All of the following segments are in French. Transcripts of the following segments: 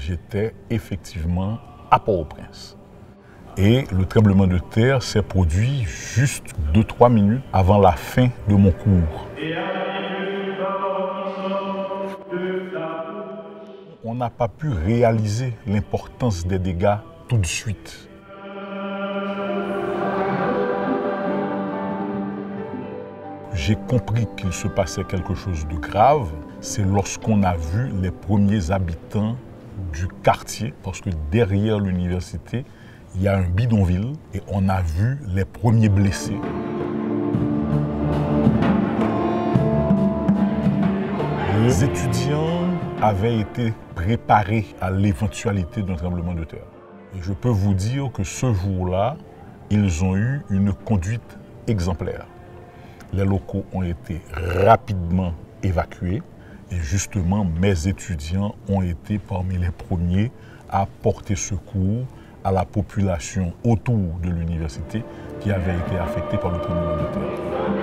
j'étais effectivement à Port-au-Prince. Et le tremblement de terre s'est produit juste 2-3 minutes avant la fin de mon cours. On n'a pas pu réaliser l'importance des dégâts tout de suite. J'ai compris qu'il se passait quelque chose de grave, c'est lorsqu'on a vu les premiers habitants du quartier, parce que derrière l'université, il y a un bidonville et on a vu les premiers blessés. Les étudiants avaient été préparés à l'éventualité d'un tremblement de terre. Et je peux vous dire que ce jour-là, ils ont eu une conduite exemplaire. Les locaux ont été rapidement évacués et justement mes étudiants ont été parmi les premiers à porter secours à la population autour de l'université qui avait été affectée par le tremblement de terre.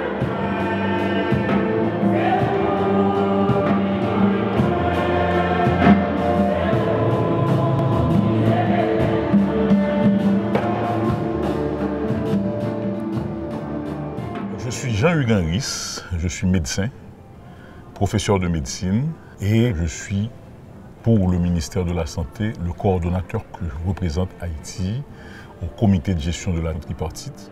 Je suis Jean-Hugues Henris, je suis médecin, professeur de médecine et je suis pour le ministère de la Santé le coordonnateur que représente Haïti au comité de gestion de la tripartite.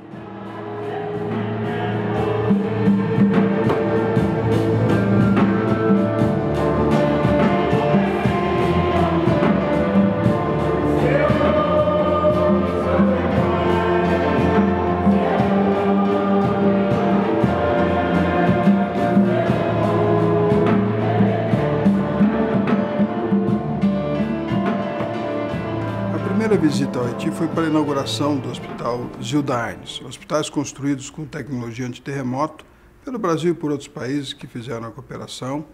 A primeira visita ao Haiti foi para a inauguração do Hospital Zilda Arnes, hospitais construídos com tecnologia antiterremoto pelo Brasil e por outros países que fizeram a cooperação.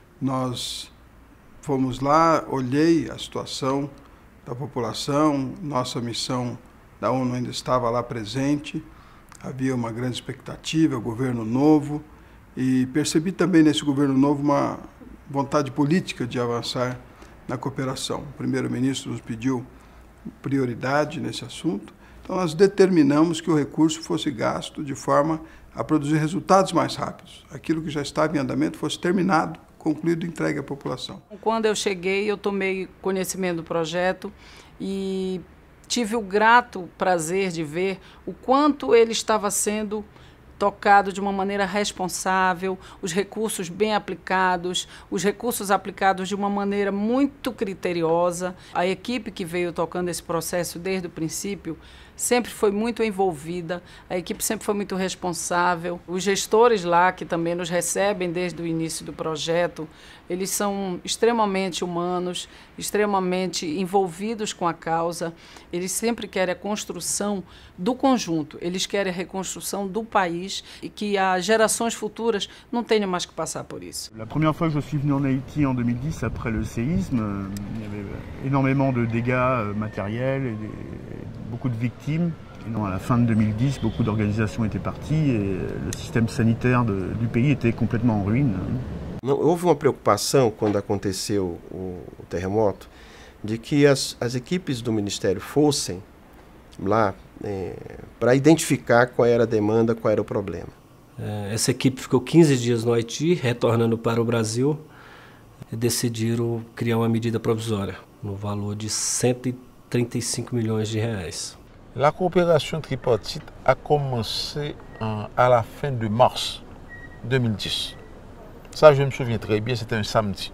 Nós fomos lá, olhei a situação da população, nossa missão da ONU ainda estava lá presente, havia uma grande expectativa, governo novo, e percebi também nesse governo novo uma vontade política de avançar na cooperação. O primeiro-ministro nos pediu prioridade nesse assunto, então nós determinamos que o recurso fosse gasto de forma a produzir resultados mais rápidos. Aquilo que já estava em andamento fosse terminado, concluído e entregue à população. Quando eu cheguei, eu tomei conhecimento do projeto e tive o grato prazer de ver o quanto ele estava sendo tocado de uma maneira responsável, os recursos bem aplicados, os recursos aplicados de uma maneira muito criteriosa. A equipe que veio tocando esse processo desde o princípio sempre foi muito envolvida, a equipe sempre foi muito responsável. Os gestores lá, que também nos recebem desde o início do projeto, eles são extremamente humanos, extremamente envolvidos com a causa. Eles sempre querem a construção do conjunto, eles querem a reconstrução do país e que as gerações futuras não tenham mais que passar por isso. La première fois que je suis venu en Haïti en 2010, après le séisme, il y avait énormément de dégâts matériels et beaucoup de victimes. Et non, à la fin de 2010, beaucoup d'organisations étaient parties et le système sanitaire du pays était complètement en ruine. Não, houve uma preocupação quando aconteceu o terremoto de que as equipes do Ministério fossem lá para identificar qual era a demanda, qual era o problema. Essa equipe ficou 15 dias no Haiti, retornando para o Brasil, e decidiram criar uma medida provisória no valor de 135 milhões de reais. La coopération tripartite a commencé à la fin de mars 2010. Ça, je me souviens très bien, c'était un samedi.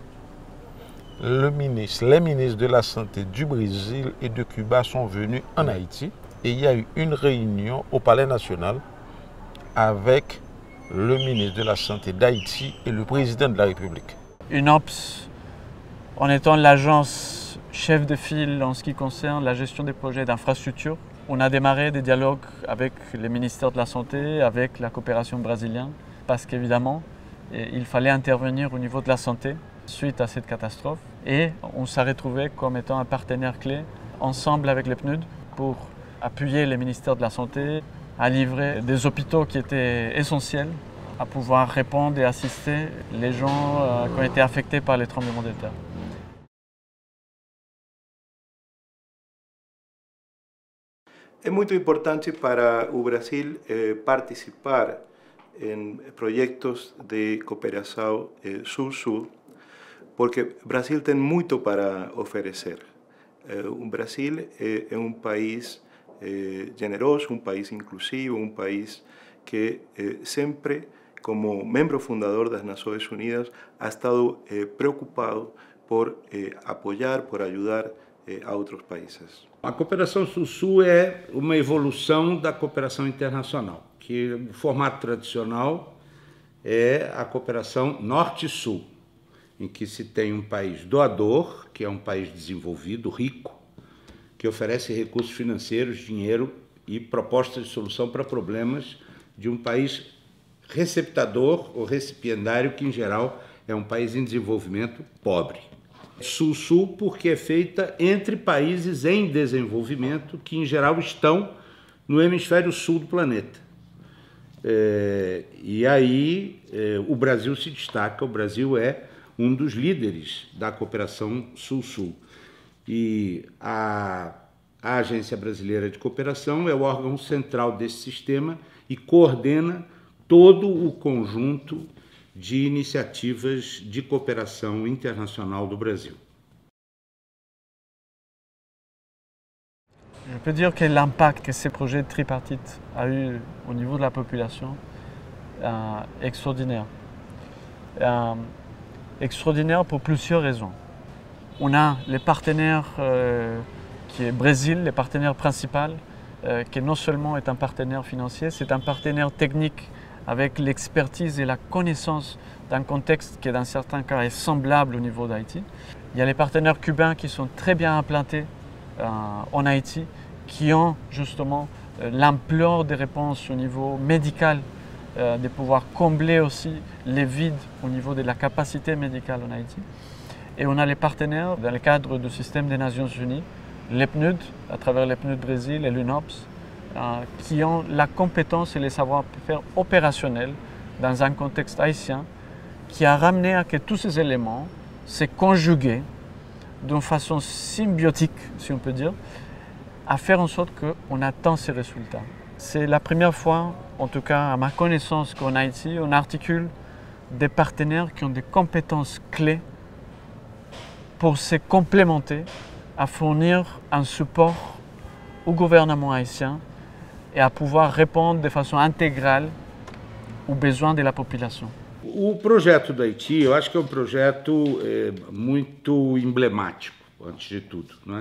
Les ministres de la Santé du Brésil et de Cuba sont venus en Haïti et il y a eu une réunion au Palais National avec le ministre de la Santé d'Haïti et le président de la République. UNOPS, en étant l'agence chef de file en ce qui concerne la gestion des projets d'infrastructure, on a démarré des dialogues avec les ministères de la Santé, avec la coopération brésilienne, parce qu'évidemment, il fallait intervenir au niveau de la santé suite à cette catastrophe. Et on s'est retrouvé comme étant un partenaire clé, ensemble avec les PNUD, pour appuyer les ministères de la Santé à livrer des hôpitaux qui étaient essentiels, à pouvoir répondre et assister les gens qui ont été affectés par les tremblements de terre. É muito importante para o Brasil participar em projetos de cooperação Sul-Sul, porque o Brasil tem muito para oferecer. O Brasil é um país generoso, um país inclusivo, um país que sempre, como membro fundador das Nações Unidas, ha estado preocupado por apoiar, por ajudar a outros países. A cooperação Sul-Sul é uma evolução da cooperação internacional, que o formato tradicional é a cooperação Norte-Sul, em que se tem um país doador, que é um país desenvolvido, rico, que oferece recursos financeiros, dinheiro e propostas de solução para problemas de um país receptador ou recipiendário, que em geral é um país em desenvolvimento pobre. Sul-Sul porque é feita entre países em desenvolvimento que em geral estão no hemisfério sul do planeta. E aí o Brasil se destaca, o Brasil é um dos líderes da cooperação Sul-Sul. E a Agência Brasileira de Cooperação é o órgão central desse sistema e coordena todo o conjunto de initiatives de cooperação internacional do Brasil. Je peux dire que l'impact que ces projets tripartites a eu au niveau de la population est extraordinaire. Extraordinaire pour plusieurs raisons. On a les partenaires qui est Brésil, les partenaires principaux, qui non seulement est un partenaire financier, c'est un partenaire technique avec l'expertise et la connaissance d'un contexte qui, dans certains cas, est semblable au niveau d'Haïti. Il y a les partenaires cubains qui sont très bien implantés en Haïti, qui ont justement l'ampleur des réponses au niveau médical, de pouvoir combler aussi les vides au niveau de la capacité médicale en Haïti. Et on a les partenaires dans le cadre du système des Nations Unies, les PNUD, à travers les PNUD Brésil et l'UNOPS, qui ont la compétence et les savoir-faire opérationnels dans un contexte haïtien, qui a ramené à que tous ces éléments se conjuguent d'une façon symbiotique, si on peut dire, à faire en sorte qu'on atteint ces résultats. C'est la première fois, en tout cas à ma connaissance, qu'en Haïti, on articule des partenaires qui ont des compétences clés pour se complémenter, à fournir un support au gouvernement haïtien et à pouvoir répondre de façon intégrale aux besoins de la population. O projeto do Haiti, eu acho que é um projeto muito emblemático, antes de tudo, né?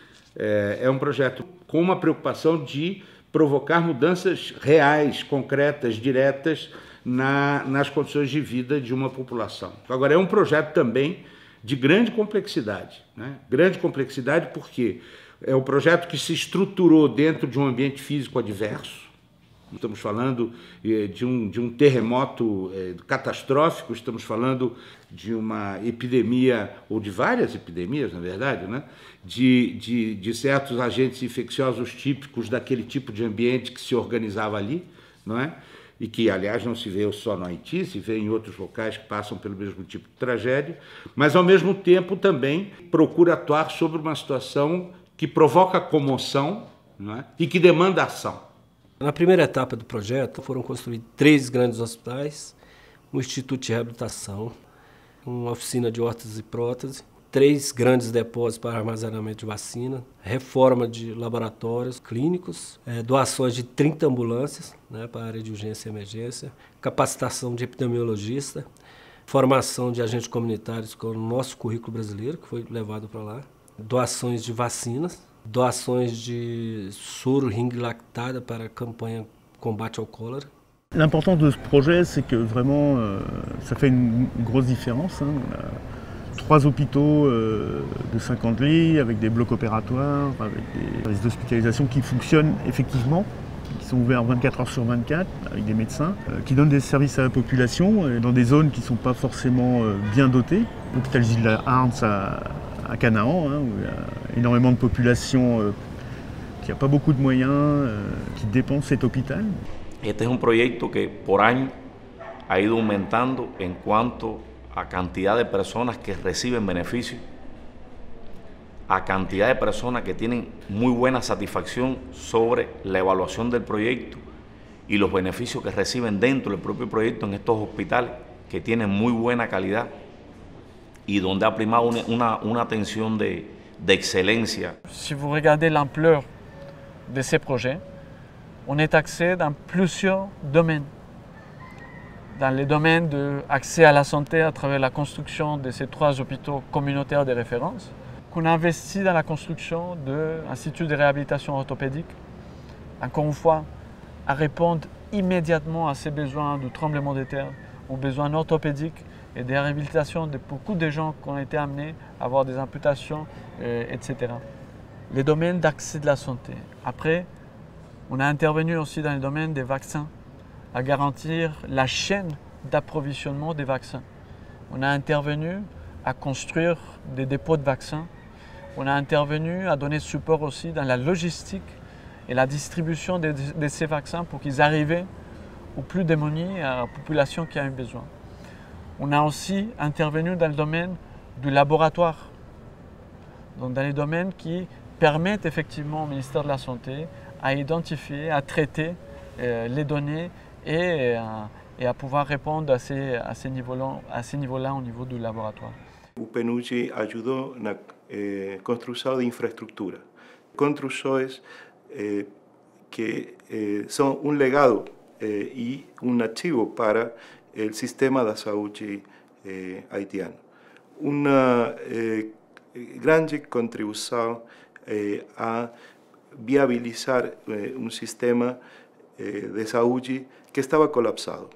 É um projeto com uma preocupação de provocar mudanças reais, concretas, diretas nas condições de vida de uma população. Agora, é um projeto também de grande complexidade, né? Grande complexidade porque é um projeto que se estruturou dentro de um ambiente físico adverso. Estamos falando de um terremoto catastrófico, estamos falando de uma epidemia, ou de várias epidemias, na verdade, né? de certos agentes infecciosos típicos daquele tipo de ambiente que se organizava ali, não é? E que, aliás, não se vê só no Haiti, se vê em outros locais que passam pelo mesmo tipo de tragédia, mas, ao mesmo tempo, também procura atuar sobre uma situação que provoca comoção, não é? E que demanda ação. Na primeira etapa do projeto foram construídos 3 grandes hospitais, um instituto de reabilitação, uma oficina de órteses e prótese, 3 grandes depósitos para armazenamento de vacina, reforma de laboratórios clínicos, doações de 30 ambulâncias, né, para a área de urgência e emergência, capacitação de epidemiologista, formação de agentes comunitários com o nosso currículo brasileiro, que foi levado para lá, doações de vacinas, doações de soro ring lactada para a campanha combate ao cólera. L'importance de ce projet, c'est que vraiment, ça fait une grosse différence. Hein. On a 3 hôpitaux de 50 lits, avec des blocs opératoires, avec des services d'hospitalisation qui fonctionnent effectivement, qui sont ouverts 24 heures sur 24, avec des médecins, qui donnent des services à la population, dans des zones qui ne sont pas forcément bien dotées. L'hôpital Gilles Arntz à Canaan, hein, où il y a énormément de population qui n'a pas beaucoup de moyens, qui dépend de cet hôpital. Este es un proyecto que por año ha ido aumentando en cuanto a cantidad de personas que reciben beneficios a cantidad de personas que tienen muy buena satisfacción sobre la evaluación del proyecto y los beneficios que reciben dentro del propio proyecto en estos hospitales que tienen muy buena calidad y donde ha primado una atención de excelencia. Si vous regardez l'ampleur de ces projets, on est axé dans plusieurs domaines. Dans les domaines d'accès à la santé à travers la construction de ces 3 hôpitaux communautaires de référence, qu'on a investi dans la construction d'un institut de réhabilitation orthopédique, encore une fois, à répondre immédiatement à ces besoins du tremblement de terre, aux besoins orthopédiques et de réhabilitation de beaucoup de gens qui ont été amenés à avoir des amputations, etc. Les domaines d'accès de la santé. Après, on a intervenu aussi dans le domaine des vaccins, à garantir la chaîne d'approvisionnement des vaccins. On a intervenu à construire des dépôts de vaccins. On a intervenu à donner support aussi dans la logistique et la distribution de ces vaccins pour qu'ils arrivent aux plus démunis, à la population qui a eu besoin. On a aussi intervenu dans le domaine du laboratoire, donc dans les domaines qui permettent effectivement au ministère de la Santé à identifier, à traiter les données et à pouvoir répondre à ces niveaux-là au niveau du laboratoire. O PNUD ajudou na construção de infraestrutura, construções que são legado e ativo para o sistema da saúde haitiano. Uma grande contribuição a viabilizar sistema de saúde que estava colapsado.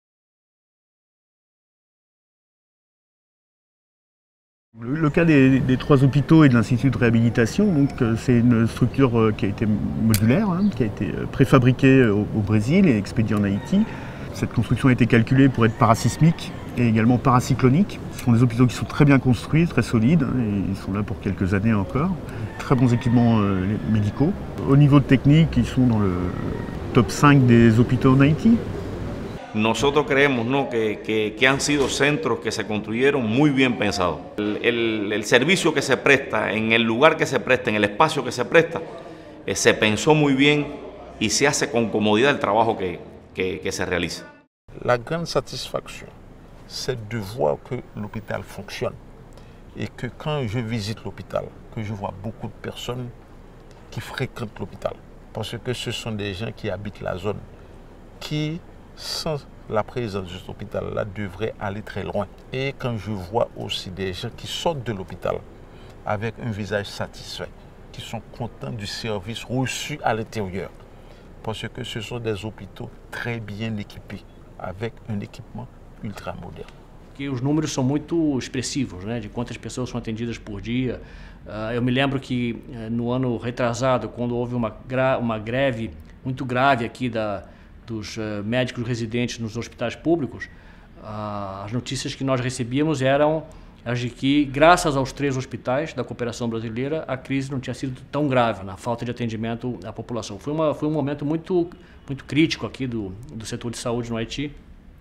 Le cas des 3 hôpitaux et de l'Institut de réhabilitation, c'est une structure qui a été modulaire, qui a été préfabriquée au Brésil et expédiée en Haïti. Cette construction a été calculée pour être parasismique et également paracyclonique. Ce sont des hôpitaux qui sont très bien construits, très solides, et ils sont là pour quelques années encore. Très bons équipements médicaux. Au niveau de technique, ils sont dans le top 5 des hôpitaux en Haïti. Nosotros creemos, ¿no?, que han sido centros que se construyeron muy bien pensados. El servicio que se presta, en el lugar que se presta, en el espacio que se presta, se pensó muy bien y se hace con comodidad el trabajo que se realiza. La grande satisfaction, c'est de voir que l'hôpital fonctionne et que quand je visite l'hôpital, que je vois beaucoup de personnes qui fréquentent l'hôpital, parce que ce sont des gens qui habitent la zone, qui sans la présence de cet hôpital-là, devrait aller très loin. Et quand je vois aussi des gens qui sortent de l'hôpital avec un visage satisfait, qui sont contents du service reçu à l'intérieur, parce que ce sont des hôpitaux très bien équipés, avec un équipement ultra moderne. Que os números são muito expressivos, né, de quantas pessoas são atendidas por dia. Eu me lembro que no ano retrasado, quando houve uma greve muito grave aqui dos médicos residentes nos hospitais públicos, as notícias que nós recebíamos eram as de que, graças aos 3 hospitais da cooperação brasileira, a crise não tinha sido tão grave na falta de atendimento à população. Foi um momento muito crítico aqui do setor de saúde no Haiti,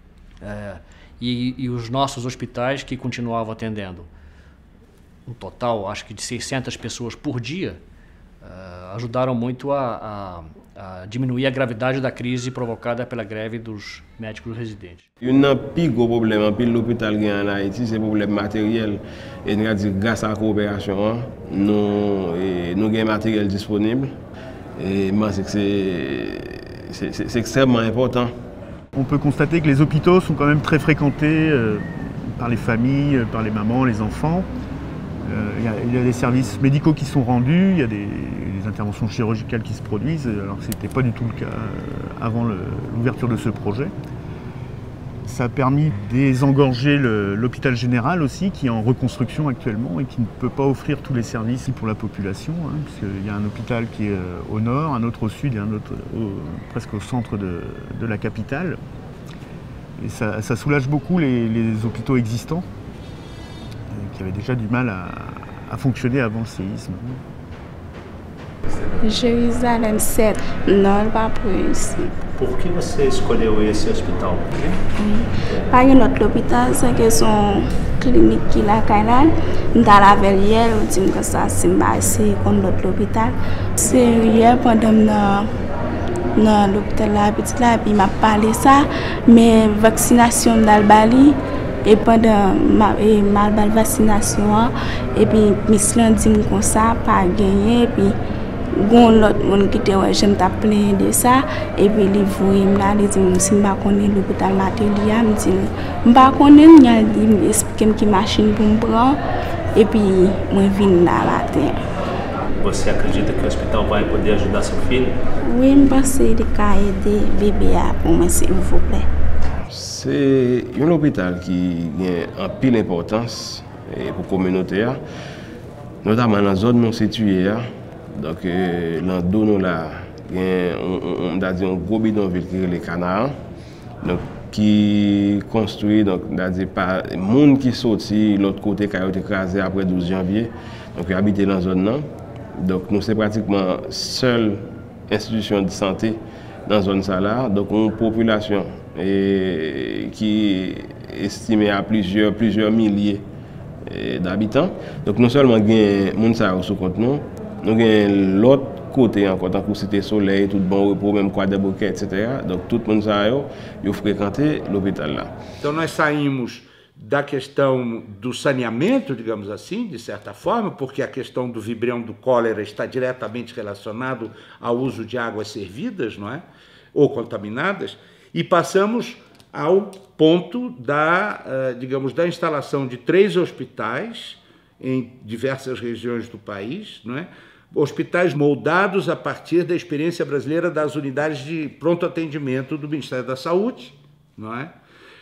e os nossos hospitais que continuavam atendendo um total, acho que de 600 pessoas por dia, ajudaram muito a diminuir a gravidade da crise provocada pela greve dos médicos residentes. Un plus gros problème pour l'hôpital en Haïti, c'est le problème matériel. Et grâce à la coopération, nous avons un matériel disponible. Et c'est extrêmement important. On peut constater que les hôpitaux sont quand même très fréquentés par les familles, par les mamans, les enfants. Il y a des services médicaux qui sont rendus, il y a des interventions chirurgicales qui se produisent, alors que ce n'était pas du tout le cas avant l'ouverture de ce projet. Ça a permis de désengorger l'hôpital général aussi, qui est en reconstruction actuellement et qui ne peut pas offrir tous les services pour la population, puisqu'il y a un hôpital qui est au nord, un autre au sud et un autre presque au centre de la capitale. Et ça soulage beaucoup les hôpitaux existants, qui avaient déjà du mal à fonctionner avant le séisme. Jerusalém 7, não para por isso. Por que você escolheu esse hospital? Par un autre hôpital, c'est que son clinique qui la Kailan, dans la verrière, on dit que ça c'est comme l'autre hôpital. C'est hier pendant dans l'hôpital là, petit là, puis m'a parlé ça, mais vaccination dans le Bali et pendant ma vaccination et puis Miss dit comme ça pas gagné puis gon l'autre monde qui était ouais j'aime t'appeler de ça et puis il voyait là il dit si pas connait l'hôpital Matélia me dit pas connait il a dit expliquer qui machine pour me prendre et puis moi vinn là matin. Você acredita que o hospital vai poder ajudar seu filho? Oui, je pense qu'il va aider bébé pour moi s'il vous plaît. C'est un hôpital qui a une pile d'importance pour la communauté, notamment dans la zone non située. Donc, dans le dos, on a un gros bidonville qui est le Canard, donc qui construit donc par les gens qui sont sortis de l'autre côté qui a été écrasé après 12 janvier. Donc, ils habitent dans la zone là. Donc, nous, c'est pratiquement la seule institution de santé dans la zone là. Donc, une population qui est estimée à plusieurs milliers d'habitants. Donc, non seulement il y a des gens sous compte nous, nous avons l'autre côté encore, tant que Cité Soleil, tout bon repos, même Croix des Bouquets, etc. Donc, tout le monde a fréquenté l'hôpital là. Então, nós saímos da questão do saneamento, digamos assim, de certa forma, porque a questão do vibrião do cólera está diretamente relacionado ao uso de águas servidas, não é? Ou contaminadas, e passamos ao ponto digamos, da instalação de 3 hospitais em diversas regiões do país, não é? Hospitais moldados a partir da experiência brasileira das unidades de pronto atendimento do Ministério da Saúde, não é?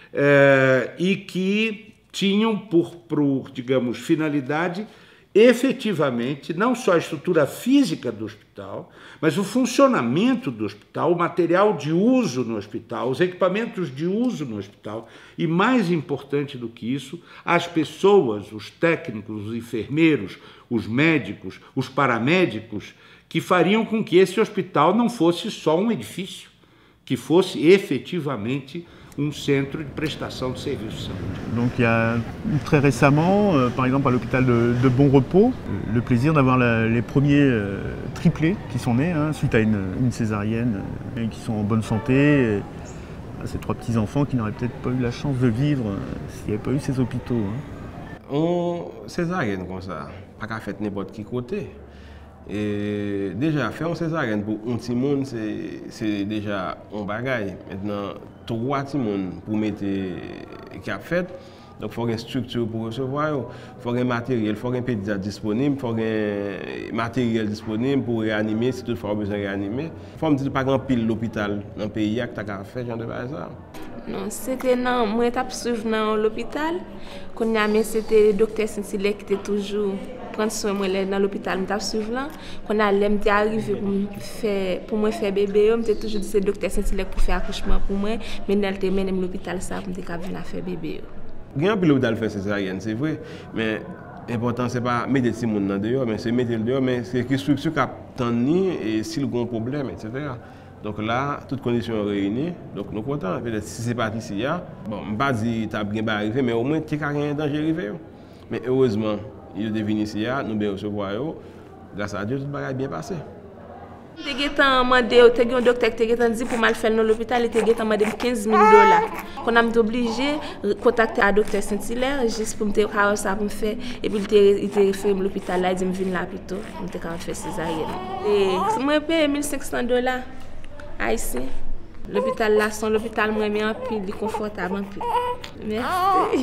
E que tinham por, digamos, finalidade efetivamente não só a estrutura física do hospital, mas o funcionamento do hospital, o material de uso no hospital, os equipamentos de uso no hospital e, mais importante do que isso, as pessoas, os técnicos, os enfermeiros, os médicos, os paramédicos, que fariam com que esse hospital não fosse só um edifício, que fosse efetivamente un centre de prestation de services. Donc il y a très récemment, par exemple à l'hôpital de Bon Repos, le plaisir d'avoir les premiers triplés qui sont nés suite à une césarienne et qui sont en bonne santé. Ces 3 petits-enfants qui n'auraient peut-être pas eu la chance de vivre s'il n'y avait pas eu ces hôpitaux. Césarienne comme ça, pas qu'à faire n'importe qui côté. Et déjà, faire une césarienne pour un petit monde, c'est déjà un bagage. Maintenant, 3 petits monde pour mettre qui a fait. Donc, il faut une structure pour recevoir, il faut un matériel, il faut un pédiatre disponible, il faut un matériel disponible pour réanimer si toutefois besoin de réanimer. Il faut me dire pas grand pile l'hôpital dans le pays qui a fait genre de ça. Non, c'était non, moi j'étais suivre dans l'hôpital. Quand c'était le docteur Saint-Hilaire qui était toujours prendre soin moi dans l'hôpital, m'étais suivre là. Quand j'étais arrivé pour moi faire bébé, m'étais toujours dit c'est docteur Saint-Hilaire pour faire accouchement pour moi, mais n'était mené l'hôpital ça pour m'étais venir faire bébé. Bien plus l'hôpital fait césarienne, c'est vrai, mais l'important c'est pas mettre des gens dans dehors, mais c'est mettre le dehors, mais c'est que structure qui attendent et s'il y a un problème, etc. Donc là, toutes conditions réunies, donc nous sommes contents. Peut-être si c'est pas ici, bon, je ne vais pas dire que tu as bien arrivé, mais au moins tu n'as rien de danger arrivé. Mais heureusement, il est devenu ici, nous devons recevoir, grâce à Dieu, tout le monde est bien passé. Je suis demandé un docteur qui t'a dit pour mal faire dans l'hôpital, il t'a demandé $15 000. Quand on est obligé de contacter le docteur Saint-Hilaire juste pour me dire ça pour me faire et puis il t'a fait l'hôpital là, il dit viens là plutôt, il t'a fait césarienne. Et moi paye $1,500 haïtien. L'hôpital là, son l'hôpital moi mais en pile, il est confortable en pile. Merci.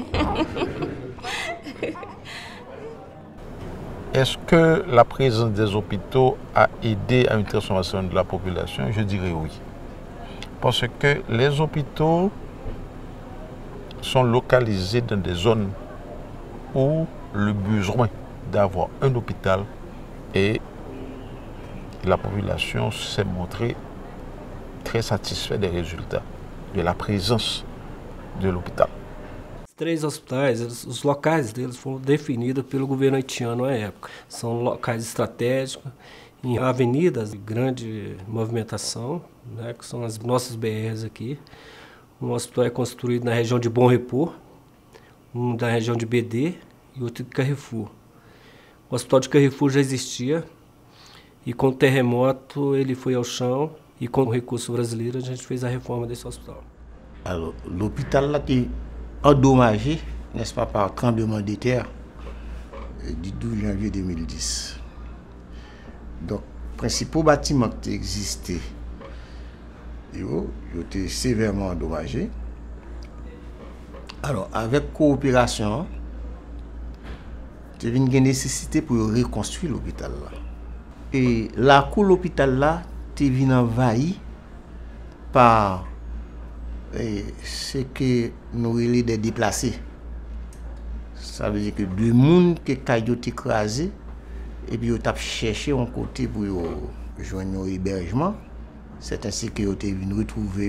Est-ce que la présence des hôpitaux a aidé à une transformation de la population? Je dirais oui. Parce que les hôpitaux sont localisés dans des zones où le besoin d'avoir un hôpital et la population s'est montrée très satisfaite des résultats, de la présence de l'hôpital. 3 hospitais, os locais deles foram definidos pelo governo haitiano à época. São locais estratégicos em avenidas de grande movimentação, né, que são as nossas BRs aqui. Um hospital é construído na região de Bom Repor, um da região de BD e outro de Carrefour. O hospital de Carrefour já existia e com o terremoto ele foi ao chão e com o recurso brasileiro a gente fez a reforma desse hospital. Alors, l'hôpital a été endommagé, n'est-ce pas, par tremblement de terre du 12 janvier 2010. Donc, les principaux bâtiments qui existaient, ils ont été sévèrement endommagés. Alors, avec coopération, il y avait une nécessité pour reconstruire l'hôpital là. Et la cour de l'hôpital là, était envahie par ce que nous appelons des déplacés. Ça veut dire que deux personnes qui ont été écrasées et puis ils ont cherché un côté pour joindre un hébergement. C'est ainsi qu'ils ont été venus retrouver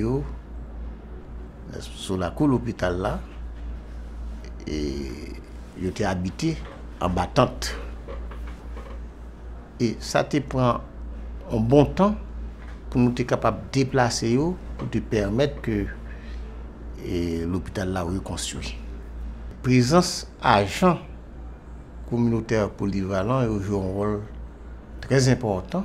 sur la cour de l'hôpital là et ils ont été habités en battante. Et ça te prend un bon temps pour nous être capables de déplacer pour te permettre que l'hôpital là reconstruit. Présence agents communautaires polyvalents joue un rôle très important.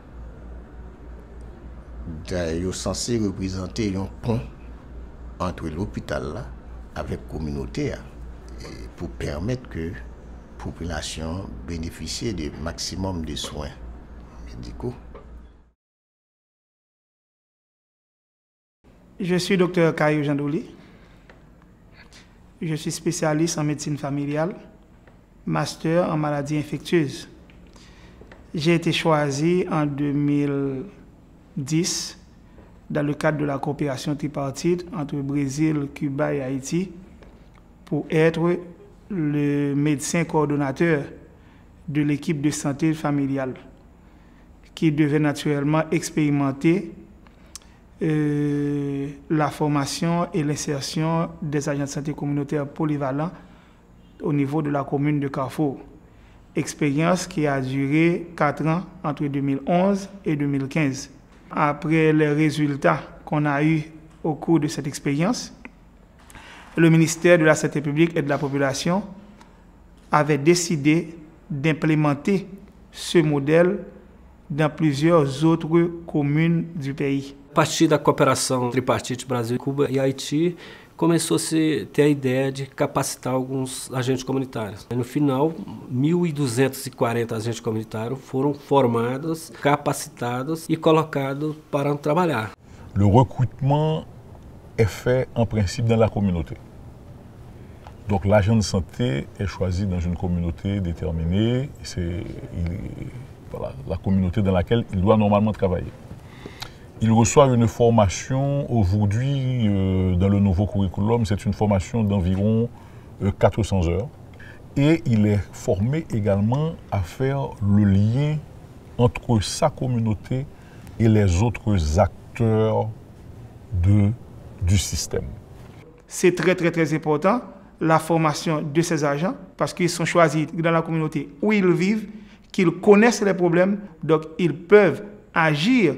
Ils sont censés représenter un pont entre l'hôpital là avec la communauté pour permettre que la population bénéficie du maximum de soins médicaux. Je suis Dr Kayo Jandouli. Je suis spécialiste en médecine familiale, master en maladies infectieuses. J'ai été choisi en 2010 dans le cadre de la coopération tripartite entre Brésil, Cuba et Haïti pour être le médecin coordonnateur de l'équipe de santé familiale qui devait naturellement expérimenter la formation et l'insertion des agents de santé communautaire polyvalents au niveau de la commune de Carrefour. Expérience qui a duré 4 ans entre 2011 et 2015. Après les résultats qu'on a eus au cours de cette expérience, le ministère de la Santé publique et de la Population avait décidé d'implémenter ce modèle dans plusieurs autres communes du pays. A partir da cooperação tripartite Brasil, Cuba e Haiti, começou-se a ter a ideia de capacitar alguns agentes comunitários. No final, 1.240 agentes comunitários foram formados, capacitados e colocados para trabalhar. Le recrutement est fait en principe dans la communauté. Donc l'agent de santé est choisi dans une communauté déterminée, c'est voilà, la communauté dans laquelle il doit normalement travailler. Il reçoit une formation aujourd'hui dans le nouveau curriculum, c'est une formation d'environ 400 heures. Et il est formé également à faire le lien entre sa communauté et les autres acteurs du système. C'est très important, la formation de ces agents, parce qu'ils sont choisis dans la communauté où ils vivent, qu'ils connaissent les problèmes, donc ils peuvent agir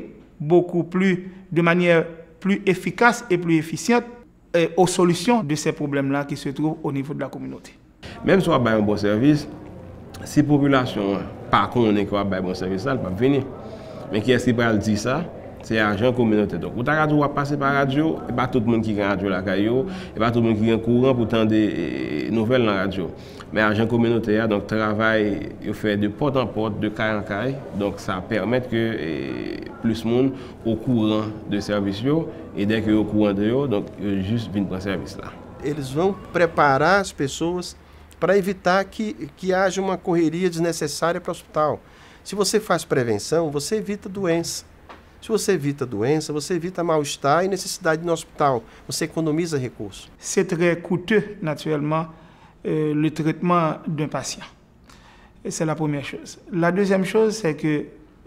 de manière plus efficace et plus efficiente aux solutions de ces problèmes-là qui se trouvent au niveau de la communauté. Même si on a un bon service, si la population par contre on a un bon service, elle ne va pas venir. Mais qui est-ce qui va dire ça? C'est l'agent communautaire. Donc, vous avez passer par la radio, et pas tout le monde qui a radio la caillou, et pas tout le monde qui est courant pour tendre des nouvelles dans la radio. Mais l'agent communautaire, donc, travaille, il fait de porte en porte, de caille en caille. Donc, ça permet que plus de monde au courant de service, et dès que au courant de eux, donc, juste viennent prendre service là. Eles vão preparar as pessoas para evitar que haja uma correria desnecessária para o hospital. Se você faz prevenção, você evita doença. Se você evita doença, você evita mal-estar e necessidade no hospital. Você economiza recursos. C'est très coûteux, naturellement, le traitement d'un patient. C'est la première chose. La deuxième chose, c'est que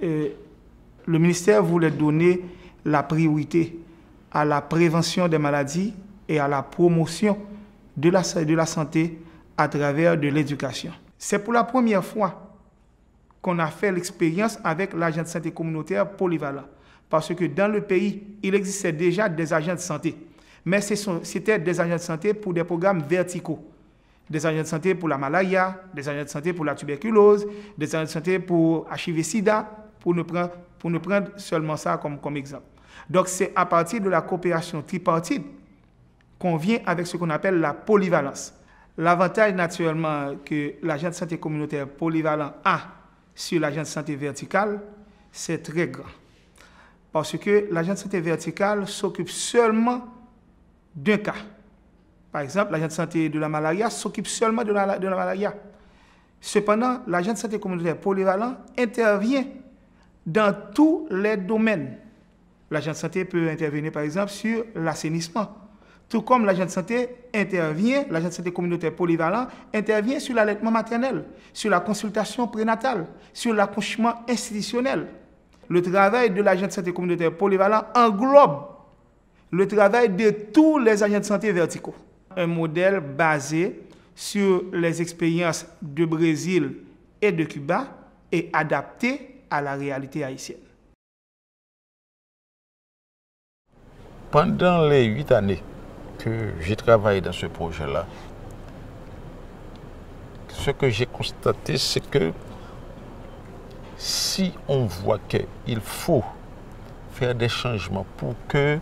le ministère voulait donner la priorité à la prévention des maladies et à la promotion de la santé à travers de l'éducation. C'est pour la première fois qu'on a fait l'expérience avec l'agent de santé communautaire polyvalent. Parce que dans le pays, il existait déjà des agents de santé. Mais c'était des agents de santé pour des programmes verticaux. Des agents de santé pour la malaria, des agents de santé pour la tuberculose, des agents de santé pour HIV-Sida, pour ne prendre seulement ça comme exemple. Donc c'est à partir de la coopération tripartite qu'on vient avec ce qu'on appelle la polyvalence. L'avantage naturellement que l'agent de santé communautaire polyvalent a sur l'agent de santé vertical, c'est très grand. Parce que l'agent de santé vertical s'occupe seulement d'un cas. Par exemple, l'agent de santé de la malaria s'occupe seulement de la malaria. Cependant, l'agent de santé communautaire polyvalent intervient dans tous les domaines. L'agent de santé peut intervenir, par exemple, sur l'assainissement. Tout comme l'agent de santé intervient, l'agent de santé communautaire polyvalent intervient sur l'allaitement maternel, sur la consultation prénatale, sur l'accouchement institutionnel. Le travail de l'agent de santé communautaire polyvalent englobe le travail de tous les agents de santé verticaux. Un modèle basé sur les expériences de Brésil et de Cuba et adapté à la réalité haïtienne. Pendant les 8 années que j'ai travaillé dans ce projet-là, ce que j'ai constaté, c'est que si on voit qu'il faut faire des changements pour que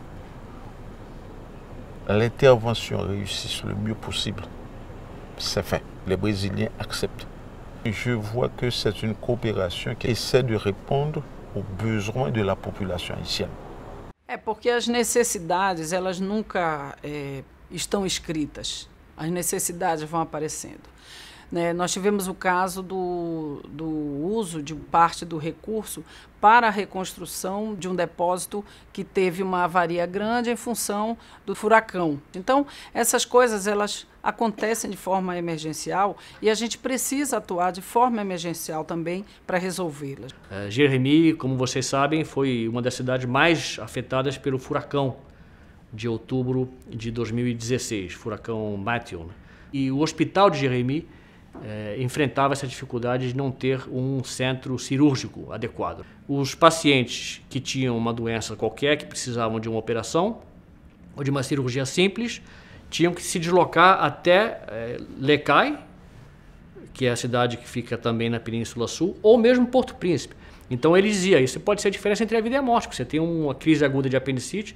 l'intervention réussisse le mieux possible, c'est fait. Les Brésiliens acceptent. Je vois que c'est une coopération qui essaie de répondre aux besoins de la population haïtienne. É porque as necessidades, elas nunca estão escritas. As necessidades vão aparecendo. Nós tivemos o caso do uso de parte do recurso para a reconstrução de um depósito que teve uma avaria grande em função do furacão. Então, essas coisas elas acontecem de forma emergencial e a gente precisa atuar de forma emergencial também para resolvê-las. Jérémy, como vocês sabem, foi uma das cidades mais afetadas pelo furacão de outubro de 2016, furacão Matthew. E o hospital de Jérémy enfrentava essa dificuldade de não ter um centro cirúrgico adequado. Os pacientes que tinham uma doença qualquer, que precisavam de uma operação ou de uma cirurgia simples, tinham que se deslocar até Lecai, que é a cidade que fica também na Península Sul, ou mesmo Porto Príncipe. Então ele dizia, isso pode ser a diferença entre a vida e a morte, porque você tem uma crise aguda de apendicite,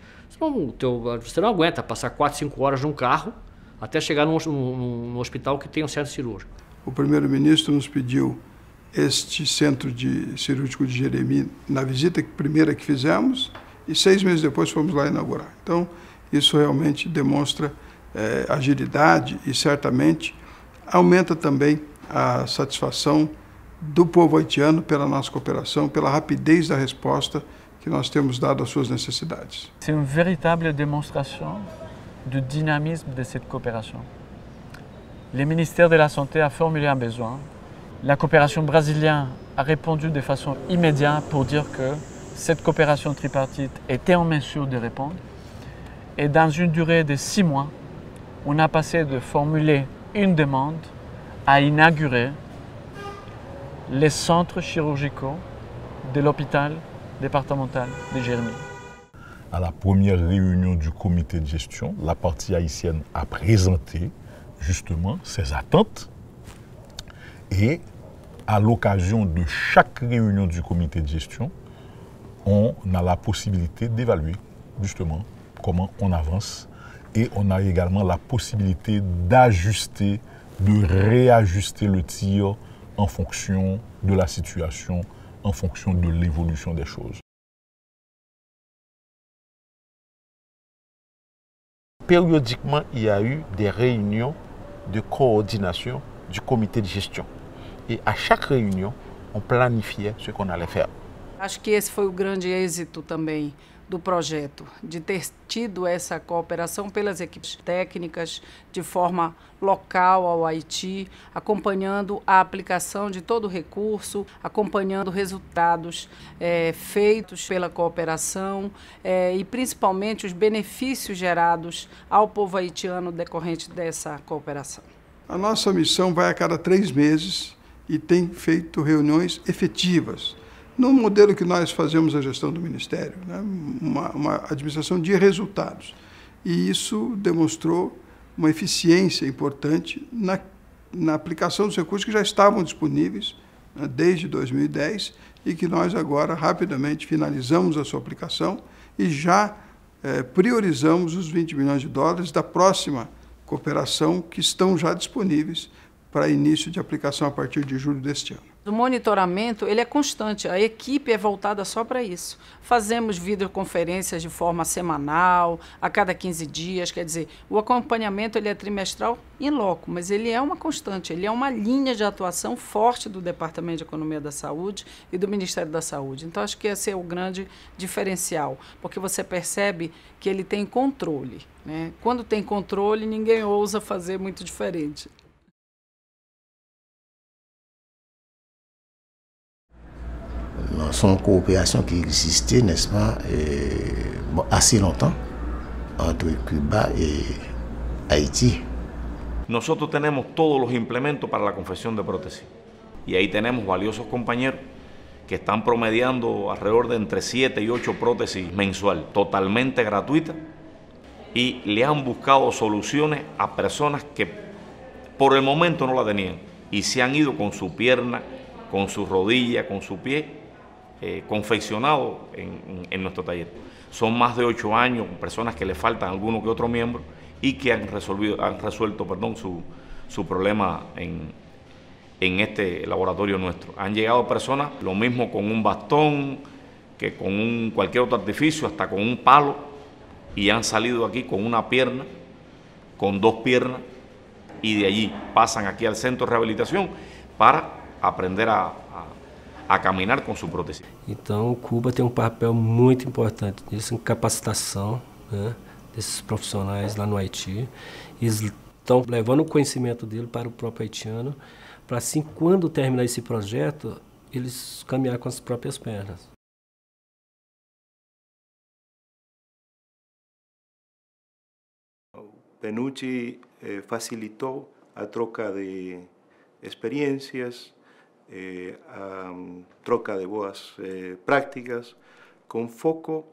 você não aguenta passar 4, 5 horas num carro até chegar num hospital que tem um centro cirúrgico. O primeiro-ministro nos pediu este centro cirúrgico de Jérémy na visita primeira que fizemos e 6 meses depois fomos lá inaugurar. Então, isso realmente demonstra agilidade e certamente aumenta também a satisfação do povo haitiano pela nossa cooperação, pela rapidez da resposta que nós temos dado às suas necessidades. C'est une véritable démonstration du dynamisme de cette coopération. Le ministère de la Santé a formulé un besoin. La coopération brésilienne a répondu de façon immédiate pour dire que cette coopération tripartite était en mesure de répondre. Et dans une durée de 6 mois, on a passé de formuler une demande à inaugurer les centres chirurgicaux de l'hôpital départemental de Jérémy. À la première réunion du comité de gestion, la partie haïtienne a présenté justement ses attentes et à l'occasion de chaque réunion du comité de gestion, on a la possibilité d'évaluer justement comment on avance et on a également la possibilité d'ajuster, de réajuster le tir en fonction de la situation, en fonction de l'évolution des choses. Périodiquement, il y a eu des réunions de coordination du comité de gestion. Et à chaque réunion, on planifiait ce qu'on allait faire. Acho que esse foi o grande êxito também do projeto, de ter tido essa cooperação pelas equipes técnicas de forma local ao Haiti, acompanhando a aplicação de todo o recurso, acompanhando resultados feitos pela cooperação e principalmente os benefícios gerados ao povo haitiano decorrente dessa cooperação. A nossa missão vai a cada 3 meses e tem feito reuniões efetivas, no modelo que nós fazemos a gestão do Ministério, né? uma administração de resultados. E isso demonstrou uma eficiência importante na aplicação dos recursos que já estavam disponíveis, né, desde 2010 e que nós agora rapidamente finalizamos a sua aplicação e já priorizamos os 20 milhões de dólares da próxima cooperação que estão já disponíveis para início de aplicação a partir de julho deste ano. O monitoramento ele é constante, a equipe é voltada só para isso. Fazemos videoconferências de forma semanal, a cada 15 dias, quer dizer, o acompanhamento ele é trimestral in loco, mas ele é uma constante, ele é uma linha de atuação forte do Departamento de Economia da Saúde e do Ministério da Saúde. Então, acho que esse é o grande diferencial, porque você percebe que ele tem controle, né? Quando tem controle, ninguém ousa fazer muito diferente. Son coopération qui existait, n'est-ce pas, assez longtemps entre Cuba y Haití. Nosotros tenemos todos los implementos para la confección de prótesis y ahí tenemos valiosos compañeros que están promediando alrededor de entre 7 y 8 prótesis mensual, totalmente gratuitas, y le han buscado soluciones a personas que por el momento no la tenían y se han ido con su pierna, con su rodilla, con su pie, confeccionado en nuestro taller. Son más de 8 años, personas que le faltan alguno que otro miembro y que han resuelto su problema en este laboratorio nuestro. Han llegado personas, lo mismo con un bastón, que con cualquier otro artificio, hasta con un palo, y han salido aquí con una pierna, con 2 piernas, y de allí pasan aquí al centro de rehabilitación para aprender a caminhar com sua prótese. Então, Cuba tem papel muito importante nisso, em capacitação, né, desses profissionais lá no Haiti. Eles estão levando o conhecimento dele para o próprio haitiano, para assim, quando terminar esse projeto, eles caminhar com as próprias pernas. PNUD facilitou a troca de experiências, a troca de boas prácticas, com foco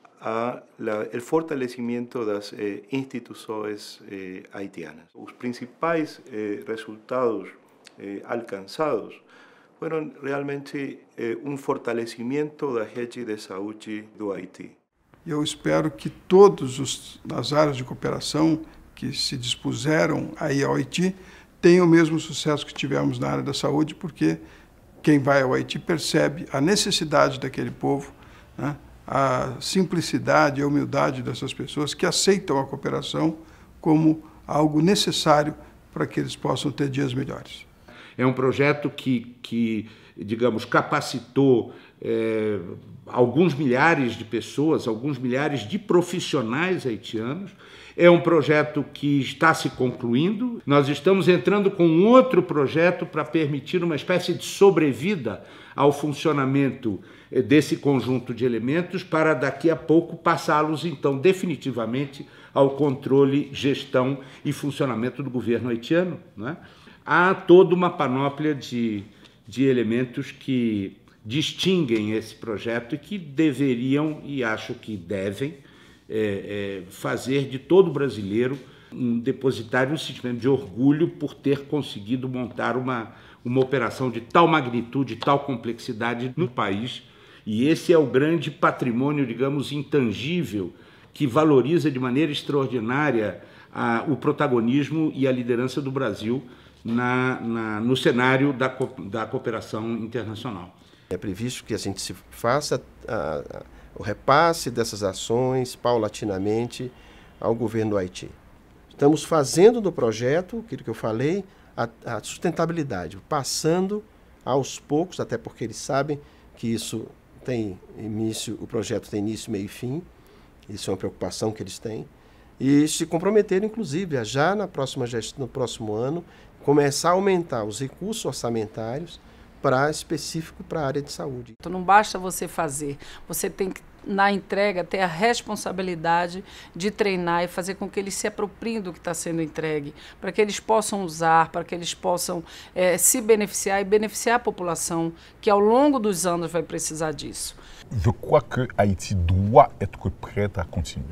el fortalecimiento das instituições haitianas. Os principais resultados alcançados foram realmente fortalecimento da rede de saúde do Haiti. Eu espero que todas as áreas de cooperação que se dispuseram aí ao Haiti tenham o mesmo sucesso que tivemos na área da saúde, porque quem vai ao Haiti percebe a necessidade daquele povo, né? A simplicidade e a humildade dessas pessoas que aceitam a cooperação como algo necessário para que eles possam ter dias melhores. É um projeto que digamos, capacitou alguns milhares de pessoas, alguns milhares de profissionais haitianos. É um projeto que está se concluindo. Nós estamos entrando com outro projeto para permitir uma espécie de sobrevida ao funcionamento desse conjunto de elementos, para daqui a pouco passá-los, então, definitivamente ao controle, gestão e funcionamento do governo haitiano, né? Há toda uma panóplia de elementos que distinguem esse projeto e que deveriam, e acho que devem, fazer de todo brasileiro um depositário, um sentimento de orgulho por ter conseguido montar uma operação de tal magnitude, tal complexidade no país. E esse é o grande patrimônio, digamos, intangível, que valoriza de maneira extraordinária o protagonismo e a liderança do Brasil no cenário da cooperação internacional. É previsto que a gente se faça o repasse dessas ações paulatinamente ao governo do Haiti. Estamos fazendo do projeto, aquilo que eu falei, a sustentabilidade, passando aos poucos, até porque eles sabem que isso tem início, o projeto tem início, meio e fim, isso é uma preocupação que eles têm, e se comprometeram, inclusive, a já no próximo ano, começar a aumentar os recursos orçamentários específico para a área de saúde. Então não basta você fazer, você tem que na entrega, ter a responsabilidade de treinar e fazer com que eles se apropriem do que está sendo entregue, para que eles possam usar, para que eles possam se beneficiar e beneficiar a população que ao longo dos anos vai precisar disso. Je crois que Haïti doit être prête à continuer.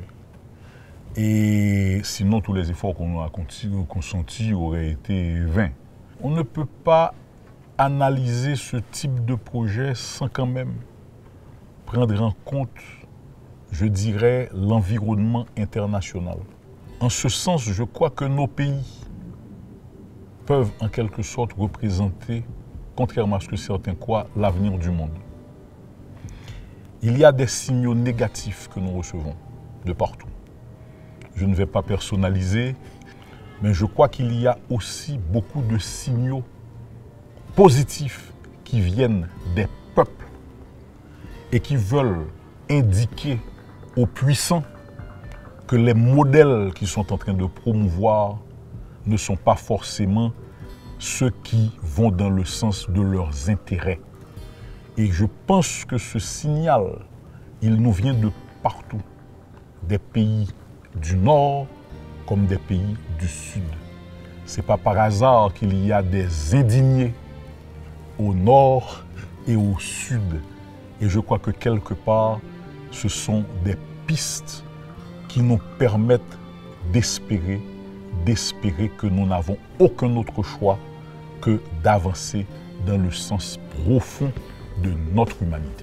Et sinon, tous les efforts qu'on a consentis auraient été vains. On ne peut pas analyser ce type de projet sans quand même prendre en compte, je dirais, l'environnement international. En ce sens, je crois que nos pays peuvent en quelque sorte représenter, contrairement à ce que certains croient, l'avenir du monde. Il y a des signaux négatifs que nous recevons de partout. Je ne vais pas personnaliser, mais je crois qu'il y a aussi beaucoup de signaux positifs qui viennent des peuples et qui veulent indiquer aux puissants que les modèles qu'ils sont en train de promouvoir ne sont pas forcément ceux qui vont dans le sens de leurs intérêts. Et je pense que ce signal, il nous vient de partout, des pays du Nord comme des pays du Sud. Ce n'est pas par hasard qu'il y a des indignés au Nord et au Sud. Et je crois que quelque part, ce sont des pistes qui nous permettent d'espérer que nous n'avons aucun autre choix que d'avancer dans le sens profond de notre humanité.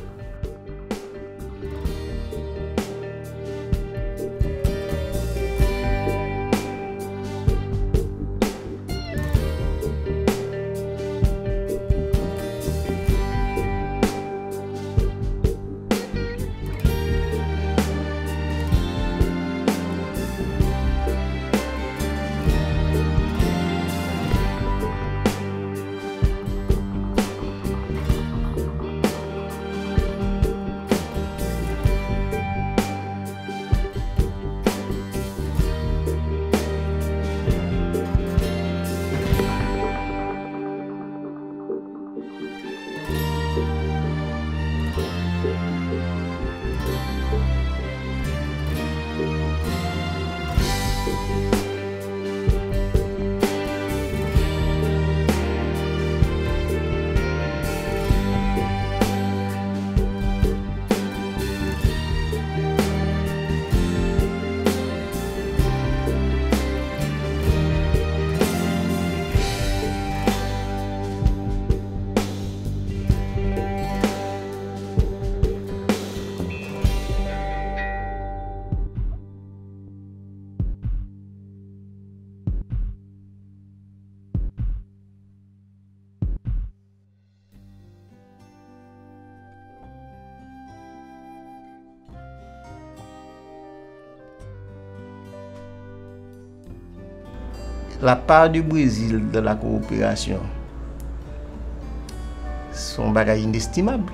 La part du Brésil dans la coopération sont bagages inestimables.